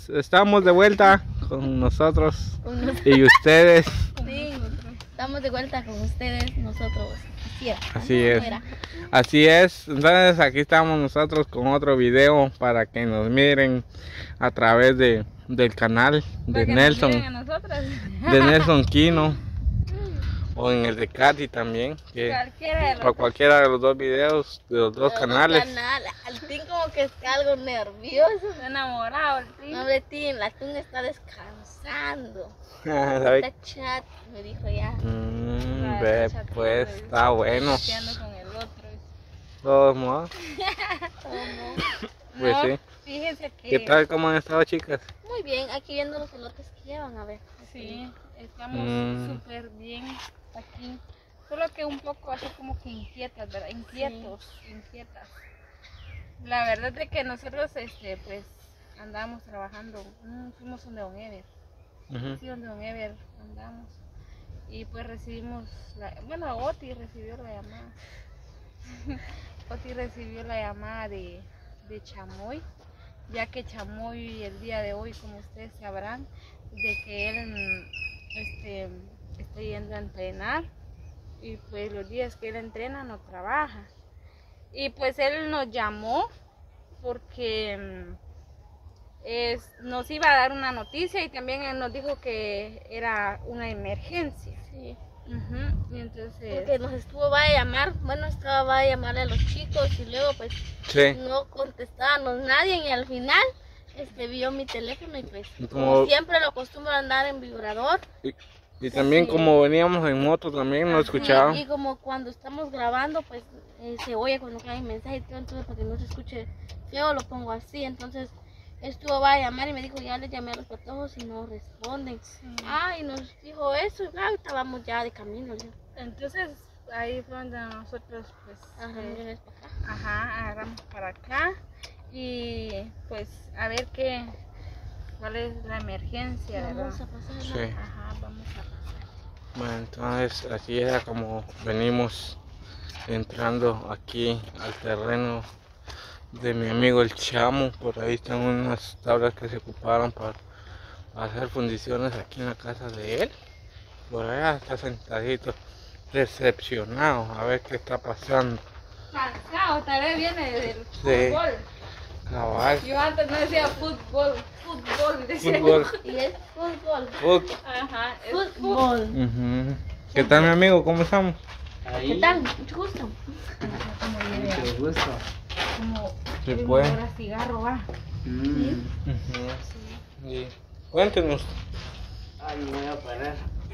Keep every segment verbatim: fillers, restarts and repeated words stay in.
estamos de vuelta con nosotros Con nos- y ustedes. Sí, estamos de vuelta con ustedes, nosotros. Así era. Así ¿no? es. ¿Cómo era? Así es. Entonces aquí estamos nosotros con otro video para que nos miren a través de, del canal de Para que nos Nelson, miren a nosotras. de Nelson Quino, o en el de Katy también, que Cualquiera de los o cualquiera de los dos videos de los dos Los canales. canales. Al Tim como que está algo nervioso. enamorados, sí. No, hombre, Tim, la Tim está descansando. ¿Sabe? Está chat, me dijo ya. Mm, Ay, ve, chateando pues y está bueno. chateando con el otro. De todos modos, ¿Cómo? pues No, sí. fíjense que ¿Qué tal? ¿Cómo han estado, chicas? Muy bien, aquí viendo los elotes que llevan, a ver. sí, estamos Mm. súper bien aquí. Solo que un poco así como que inquietas, ¿verdad? Inquietos, inquietas. La verdad es que nosotros, este, pues, andábamos trabajando. Mm, fuimos donde Don Ever. Ujú. Sí, donde Don Ever andamos. Y pues recibimos, la, bueno, Oti recibió la llamada. Oti recibió la llamada de, de Chamoy, ya que Chamoy el día de hoy, como ustedes sabrán, de que él mm, este, está yendo a entrenar, y pues los días que él entrena no trabaja. Y pues él nos llamó porque mm, es, nos iba a dar una noticia, y también él nos dijo que era una emergencia. Sí. Ujú, y entonces Porque nos estuvo, va a llamar, bueno, estaba, va a llamarle a los chicos y luego pues Sí. no contestábamos nadie y al final este vio mi teléfono y pues Y como, como- siempre lo acostumbro a andar en vibrador. Y, y también Sí. como veníamos en moto también nos escuchaban. Y, y como cuando estamos grabando pues eh, se oye cuando cae mensaje y todo, entonces para que no se escuche feo lo pongo así, entonces estuvo va a llamar y me dijo ya le llamé a los patojos y no responden. Ah, y nos dijo eso y ah, estábamos ya de camino ya. Entonces ahí fue donde nosotros pues Ajá, eh, ya ves para acá. ajá, agarramos para acá, y pues a ver qué, cuál es la emergencia, Vamos ¿verdad? a pasar. Sí. ¿no? Ajá, vamos a pasar. Bueno, entonces así era como venimos entrando aquí al terreno de mi amigo el Chamo. Por ahí están unas tablas que se ocuparon para hacer fundiciones aquí en la casa de él. Por allá está sentadito, decepcionado, a ver qué está pasando. Cansado, tal vez viene del Sí. fútbol. Cabal, Yo antes no decía fútbol, fútbol, decía. fútbol, Y es fútbol. fútbol. Ajá, es Fútbol. Ujú. ¿Qué tal, mi amigo? ¿Cómo estamos? Ahí, ¿Qué tal? Mucho gusto. mucho gusto. como Sí, el pues. olor a cigarro, va. Mm. Ujú. Y cuéntenos. Ay, me voy a parar.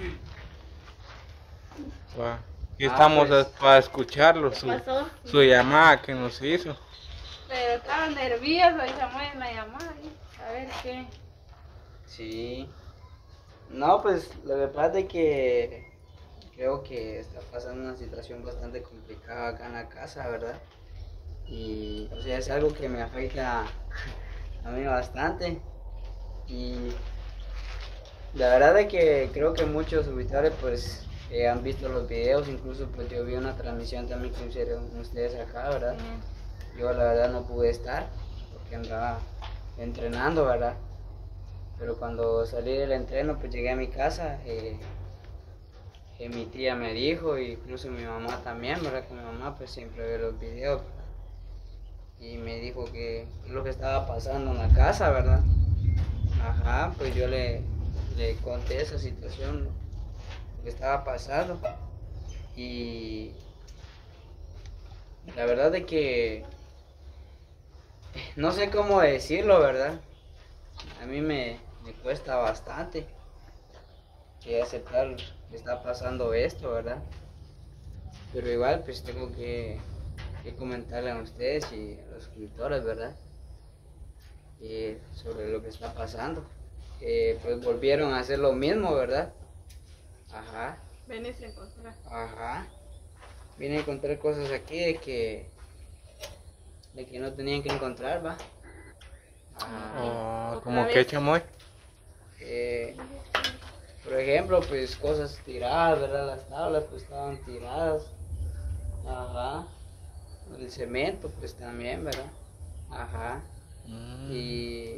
Pa- Aquí Ah, estamos pues. para escucharlo, ¿Qué su, pasó? su llamada que nos hizo. Pero estaba nervioso y llamó en la llamada. ¿eh? A ver qué. Sí. No, pues lo que pasa es que creo que está pasando una situación bastante complicada acá en la casa, ¿verdad? Y, o sea, es algo que me afecta a mí bastante. Y la verdad es que creo que muchos auditores pues eh, han visto los videos, incluso pues yo vi una transmisión también que hicieron ustedes acá, ¿verdad? Yo la verdad no pude estar porque andaba entrenando, ¿verdad? Pero cuando salí del entreno, pues llegué a mi casa, eh, eh, mi tía me dijo, e incluso mi mamá también, ¿verdad? Que mi mamá pues siempre ve los videos, ¿verdad? Y me dijo que qué es lo que estaba pasando en la casa, ¿verdad? Ajá, pues yo le, le conté esa situación, lo que estaba pasando. Y la verdad es que no sé cómo decirlo, ¿verdad? A mí me, me cuesta bastante que aceptar que está pasando esto, ¿verdad? Pero igual pues tengo que, que comentarle a ustedes y a los suscriptores, ¿verdad? Eh, sobre lo que está pasando. Eh, pues volvieron a hacer lo mismo, ¿verdad? Ajá, Venís a encontrar. ajá. Vine a encontrar cosas aquí de que de que no tenían que encontrar, ¿va? Ajá. Oh, Otra ¿Cómo vez. que, Chamoy? Eh, por ejemplo, pues cosas tiradas, ¿verdad? Las tablas pues estaban tiradas. Ajá. El cemento pues también, ¿verdad? Ajá. Mm. Y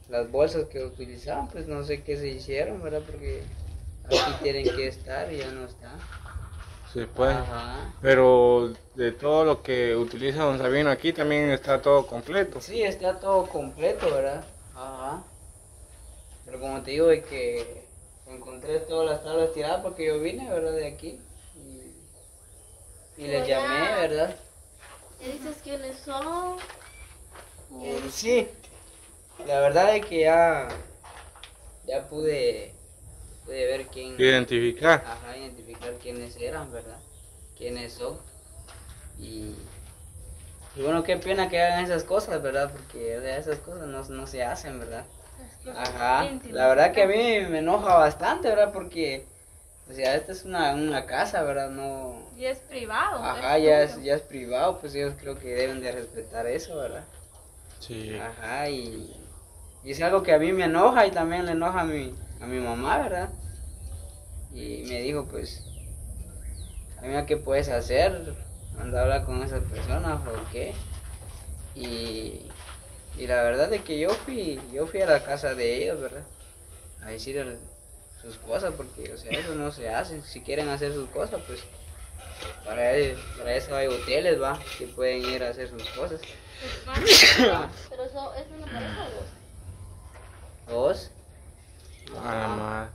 las bolsas que utilizaban, pues no sé qué se hicieron, ¿verdad? Porque aquí tienen que estar y ya no están. Sí, pues. Ajá. Pero de todo lo que utiliza don Sabino aquí también está todo completo. Sí, está todo completo, ¿verdad? Ajá. Pero como te digo, de que encontré todas las tablas tiradas porque yo vine, ¿verdad? De aquí. Y, y les Pero ya- llamé, ¿verdad? ¿Ya dices quiénes son? Eh, sí. La verdad es que ya, ya pude, pude ver quién, Identificar. ajá, identificar quiénes eran, ¿verdad? Quiénes son. Y, y bueno, qué pena que hagan esas cosas, ¿verdad? Porque o sea, esas cosas no, no se hacen, ¿verdad? Ajá. La verdad que a mí me enoja bastante, ¿verdad? Porque, o sea, esta es una, una casa, ¿verdad? No... Y es privado. Ajá, ya es, ya es privado, pues ellos creo que deben de respetar eso, ¿verdad? Sí. Ajá, y, y es algo que a mí me enoja y también le enoja a mi, a mi mamá, ¿verdad? Y me dijo, pues, amiga, ¿qué puedes hacer? Anda a hablar con esas personas o qué. Y, y la verdad es que yo fui, yo fui a la casa de ellos, ¿verdad? A decir el- sus cosas, porque, o sea, eso no se hace. Si quieren hacer sus cosas, pues, para, el- para eso hay hoteles, ¿va? Que pueden ir a hacer sus cosas. Pero eso es una pareja o dos. ¿Vos? A la madre.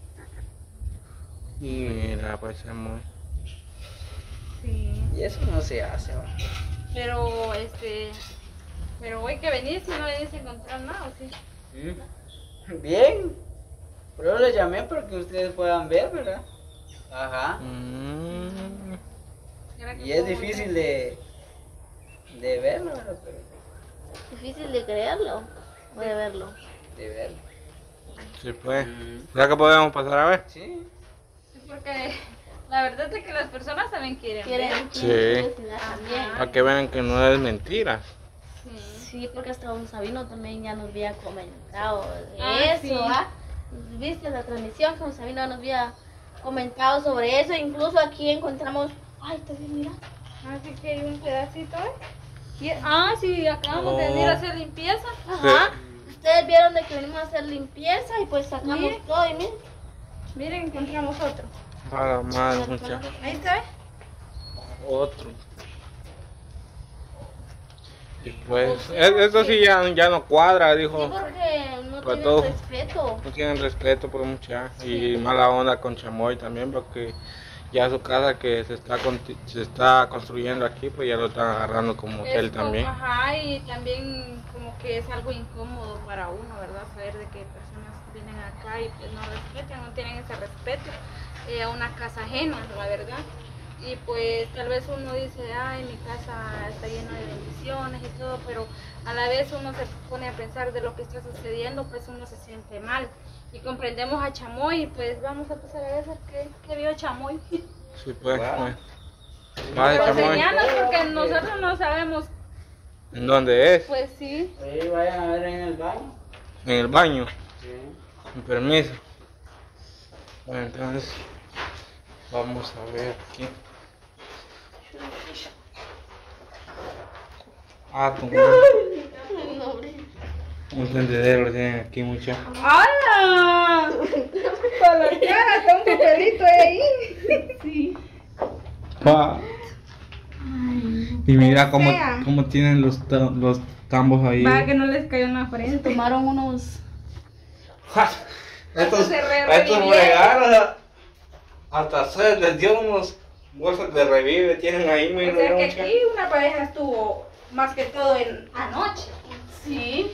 Mira, pues es muy. Sí. Y eso no se hace, ¿va? Pero, este. Pero hoy que venís y no venís a encontrar nada, ¿o sí? Mm. Bien. Pero yo les llamé para que ustedes puedan ver, ¿verdad? Ajá. Mm, Era que Y es todo difícil de, de verlo, ¿verdad? Pero Difícil de creerlo o de verlo. de verlo. sí, pues. Mm. ¿Ya que podemos pasar a ver? Sí. Sí, porque la verdad es que las personas también quieren. ver. Quieren, Sí. quieren curiosidad también. Para que vean que no es mentira. Sí. Sí, porque hasta don Sabino también ya nos había comentado de Ah, eso, sí. ¿ah? ¿Viste la transmisión que don Sabino nos había comentado sobre eso? Incluso aquí encontramos... Ay, está bien, mira. Así que hay un pedacito, ¿eh? Y- Ah, sí, acabamos de venir a hacer limpieza. Ajá. Ustedes vieron de que venimos a hacer limpieza y pues sacamos Sí. todo y miren. Miren, encontramos otro. A la madre, mucha. Ahí está, ¿eh? Otro. Y pues, e- eso sí ya, ya no cuadra, Sí, dijo. porque no Para tienen todo. respeto. No tienen respeto por mucha. Y mala onda con Chamoy también, porque ya su casa que se está conti- se está construyendo aquí, pues ya lo están agarrando como hotel Es como- también. Ajá, y también como que es algo incómodo para uno, ¿verdad? Saber de que personas vienen acá y pues no respetan, no tienen ese respeto eh, a una casa ajena, la verdad. Y pues tal vez uno dice, ay, mi casa está llena de bendiciones y todo, pero a la vez uno se pone a pensar de lo que está sucediendo, pues uno se siente mal. Y comprendemos a Chamoy y pues vamos a empezar a ver qué, qué vio Chamoy. Sí, pues. Wow. pues. Vale, Pero Chamoy. señalas porque nosotros no sabemos, ¿En dónde es? pues sí. Ahí vayan a ver en el baño. En el baño. Sí. Con permiso. Bueno, entonces vamos a ver aquí. Ah, con un tendedero tienen aquí mucha. ¡Hala! Con la cara, está un papelito ahí. Sí. Pa. Y mira cómo, sea. cómo tienen los, ta- los tambos ahí. Va que no les cayó en la frente. Tomaron unos... estos Se re- estos revivieron. regalos, hasta se les dio unos bolsas de revive, tienen ahí, O mira, sea que mucha. aquí una pareja estuvo más que todo en anoche. Sí.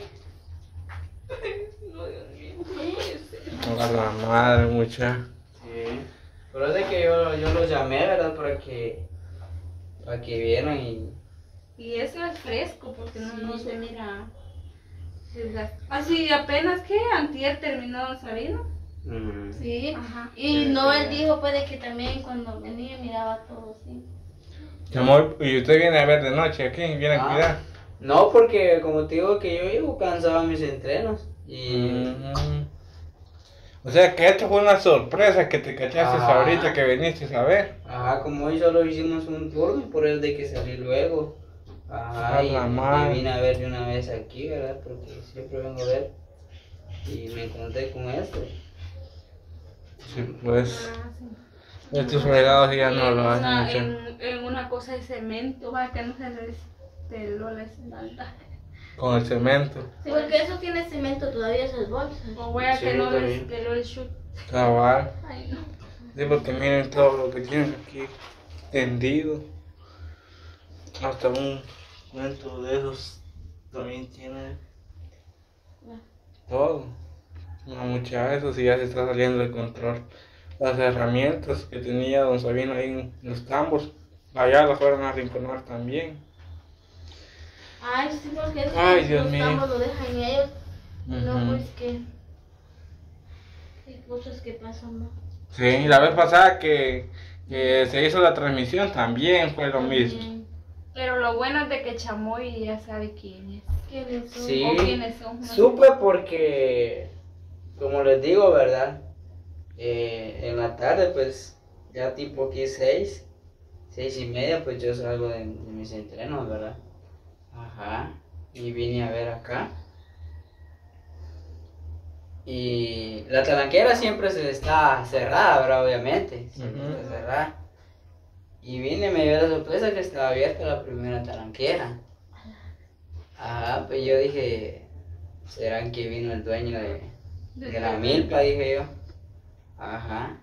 A la madre, mucha. Sí. Pero es de que yo, yo los llamé, ¿verdad? Para que, para que vieran y... Y eso es fresco porque no, Sí. no se mira. desgast- Así apenas que antier terminó Sabino. Mm. Sí. Ajá. Y no, él dijo pues de que también cuando venía miraba todo así. Amor, y usted viene a ver de noche aquí, viene a Ah. cuidar. No, porque como te digo que yo llevo cansado a mis entrenos. Y... Mm. O sea que esto fue una sorpresa que te cachaste Ah. ahorita que viniste a ver. Ajá, como hoy solo hicimos un turno, por el de que salí luego. Ajá, A y, la y madre. vine a ver de una vez aquí, ¿verdad? Porque siempre vengo a ver. y me encontré con este. Sí, pues, Ah, sí. estos fregados ya Y no en lo hacen una, mucho. en, en una cosa de cemento, va, que no se les peló la espalda. Con el cemento. Sí, porque eso tiene cemento todavía esas bolsas. O vea Sí, que no les también. peló el shoot. Cabal. Ay, no. Sí, porque miren todo lo que tienen aquí tendido. Hasta un cuento de esos también tiene todo. No, mucha de eso sí ya se está saliendo de control. Las herramientas que tenía don Sabino ahí en los tambos, allá las fueron a arrinconar también. Ay, sí, porque eso Ay, Dios los mío. tambos lo dejan ellos. No, Ujú. pues que. Hay cosas que pasan, ¿no? Sí, la vez pasada que, que se hizo la transmisión también fue lo mismo. También. Pero lo bueno es de que Chamoy ya sabe quién es. ¿Quiénes son? Sí, O quiénes son. ¿no? supe porque, como les digo, ¿verdad? Eh, en la tarde, pues, ya tipo aquí seis, seis y media, pues yo salgo de, de mis entrenos, ¿verdad? Ajá, y vine a ver acá. Y la talanquera siempre se está cerrada, ¿verdad? Obviamente, siempre Ujú. está cerrada. Y vine y me dio la sorpresa que estaba abierta la primera talanquera. Ajá, pues yo dije, ¿será que vino el dueño de, de la milpa? Dije yo. Ajá.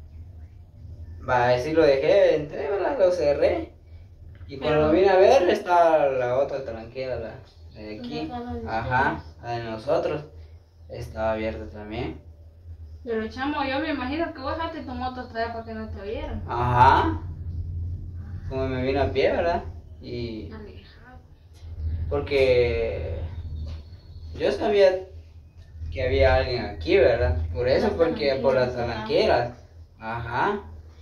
Va, así lo dejé, entré, ¿verdad? Lo cerré. Y cuando vine a ver, estaba la otra talanquera, la, la de aquí. Ajá, la de nosotros. Estaba abierta también. Pero chamo, yo me imagino que vos dejaste tu moto atrás para que no te vieran. Ajá. Como me vine a pie, ¿verdad? Y Alejado. porque yo sabía que había alguien aquí, ¿verdad? Por eso, Las porque por las talanqueras, talanqueras. Ajá.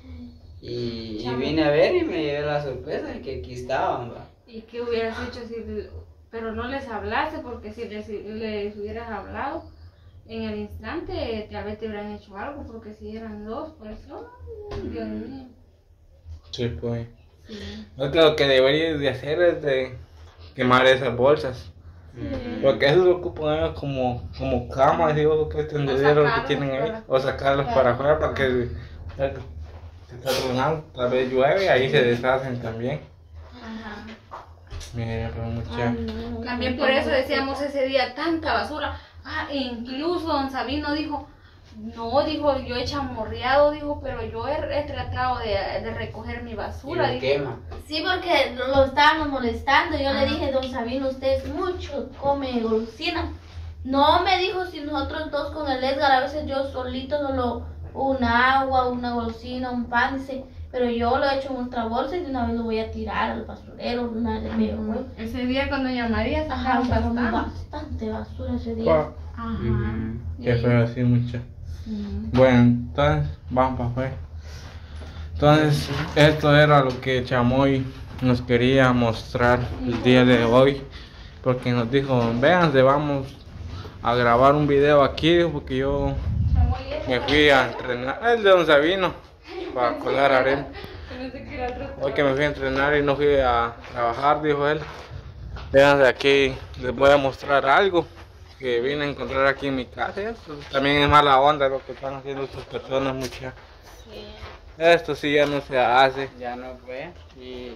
Y, y vine a ver y me llevé la sorpresa de que aquí estaban, ¿va? ¿Y qué hubieras hecho si... Pero no les hablaste, porque si les, les hubieras hablado en el instante, tal vez te hubieran hecho algo, porque si eran dos personas, Dios mío. Sí, pues. Sí. Lo que deberías de hacer es de quemar esas bolsas. Porque eso lo ocupan ellos como, como camas, digo, que extendedero que sacarlos tienen ahí. para- O sacarlos para afuera para que ya que se está tronando, tal vez llueve y ahí se deshacen también. Ajá. Mira, pero mucha. Ay, no, no, También no, por no, eso no, decíamos ese día tanta basura. Ah, e incluso don Sabino dijo, no, dijo, yo he chamorreado, dijo, pero yo he, he tratado de, de recoger mi Y basura. lo dijo. quema. Sí, porque lo lo estábamos molestando. Yo Ajá. le dije, don Sabino, usted es mucho, come golosina. No, me dijo, si nosotros dos con el Edgar, a veces yo solito solo un agua, una golosina, un pan, dice, pero yo lo he hecho en otra bolsa y de una vez lo voy a tirar al basurero, de una vez me voy. Ese día con doña María Ajá, sacaron sacamos bastante. bastante basura ese día. Pa, Ajá. Ujú. qué feo así, mucha. Sí. Bueno, entonces, vamos para afuera. Entonces, esto era lo que Chamoy nos quería mostrar el día de hoy. Porque nos dijo, véanse, vamos a grabar un video aquí, dijo, porque yo Chamoy, me fui a entrenar. El de don Sabino, para colar arena. pensé que era otro. Hoy que me fui a entrenar y no fui a trabajar, dijo él. Véanse aquí, les voy a mostrar algo que vine a encontrar aquí en mi casa. Esto también es mala onda lo que están haciendo estas personas, muchachos. Sí. Esto sí ya no se hace. Ya no fue. Y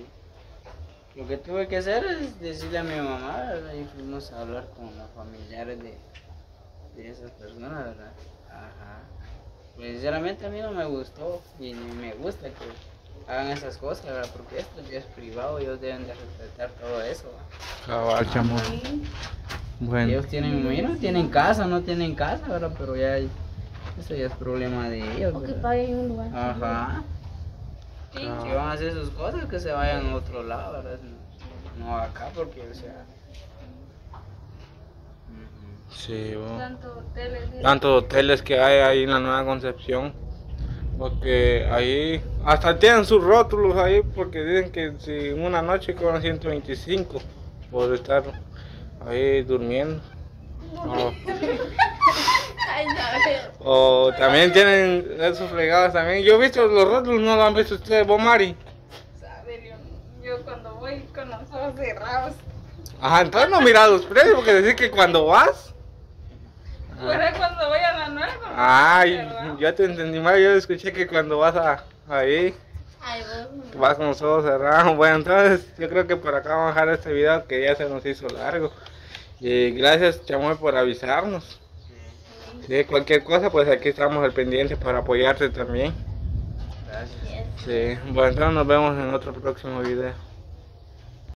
lo que tuve que hacer es decirle a mi mamá, ¿verdad? Y fuimos a hablar con los familiares de, de esas personas, ¿verdad? Ajá. Pues, sinceramente a mí no me gustó y ni me gusta que hagan esas cosas, ¿verdad? Porque esto ya es privado, ellos deben de respetar todo eso, ¿verdad? Cabal, Chamoy. Sí. Bueno, Ellos tienen, me imagino, tienen casa, no tienen casa, ¿verdad? Pero ya, hay- eso ya es problema de ellos, O que ¿verdad? paguen un lugar. Ajá. Sí. Si van a hacer sus cosas, que se vayan a otro lado, ¿verdad? No, no acá, porque, o sea. Ujú. sí, bo. Tantos hoteles. sí. Tantos hoteles que hay ahí en la Nueva Concepción. Porque ahí hasta tienen sus rótulos ahí porque dicen que si una noche cobran ciento veinticinco por estar ahí durmiendo. O, Ay, no, o también tienen esos fregados también. Yo he visto los rótulos, no lo han visto ustedes, Bomari. Sabe, yo, yo cuando voy con los ojos cerrados. Ajá, entonces no miras los precios porque decir que cuando vas. Fuera cuando vaya a la nueva. Ay, ¿verdad? yo te entendí mal, yo escuché que cuando vas a ahí, Ay, vos. vas con los ojos cerrados. Bueno, entonces yo creo que por acá vamos a dejar este video que ya se nos hizo largo. Y gracias, Chamoy, por avisarnos. De cualquier cosa, pues aquí estamos al pendiente para apoyarte también. Gracias. Sí, bueno, entonces nos vemos en otro próximo video.